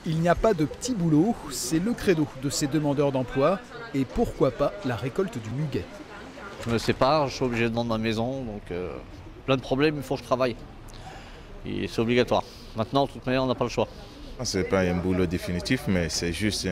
Il n'y a pas de petit boulot, c'est le credo de ces demandeurs d'emploi et pourquoi pas la récolte du muguet. Je me sépare, je suis obligé de vendre ma maison, donc plein de problèmes, il faut que je travaille. Et c'est obligatoire. Maintenant, de toute manière, on n'a pas le choix. Ce n'est pas un boulot définitif, mais c'est juste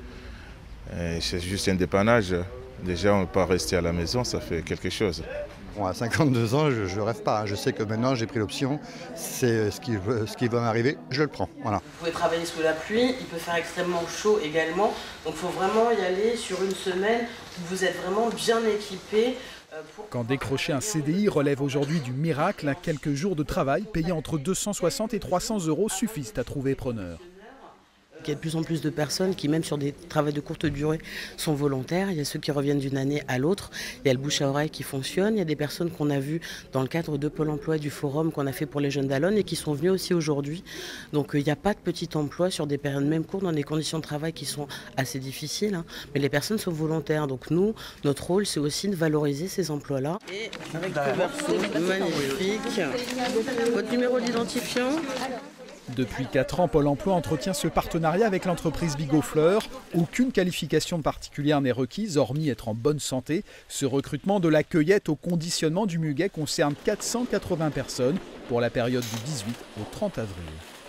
un dépannage. Déjà, on ne peut pas rester à la maison, ça fait quelque chose. Bon, à 52 ans, je ne rêve pas. Je sais que maintenant, j'ai pris l'option. C'est ce qui va m'arriver, je le prends. Voilà. Vous pouvez travailler sous la pluie, il peut faire extrêmement chaud également. Donc il faut vraiment y aller sur une semaine où vous êtes vraiment bien équipé. Quand décrocher un CDI relève aujourd'hui du miracle, quelques jours de travail payés entre 260 et 300 € suffisent à trouver preneur. Il y a de plus en plus de personnes qui, même sur des travaux de courte durée, sont volontaires. Il y a ceux qui reviennent d'une année à l'autre. Il y a le bouche à oreille qui fonctionne. Il y a des personnes qu'on a vues dans le cadre de Pôle emploi, du forum qu'on a fait pour les jeunes d'Allonne et qui sont venues aussi aujourd'hui. Donc il n'y a pas de petit emploi sur des périodes même courtes, dans des conditions de travail qui sont assez difficiles. Hein. Mais les personnes sont volontaires. Donc nous, notre rôle, c'est aussi de valoriser ces emplois-là. Et avec le verso magnifique. Votre numéro d'identifiant ? Depuis 4 ans, Pôle emploi entretient ce partenariat avec l'entreprise Bigot Fleurs. Aucune qualification particulière n'est requise, hormis être en bonne santé. Ce recrutement de la cueillette au conditionnement du muguet concerne 480 personnes pour la période du 18 au 30 avril.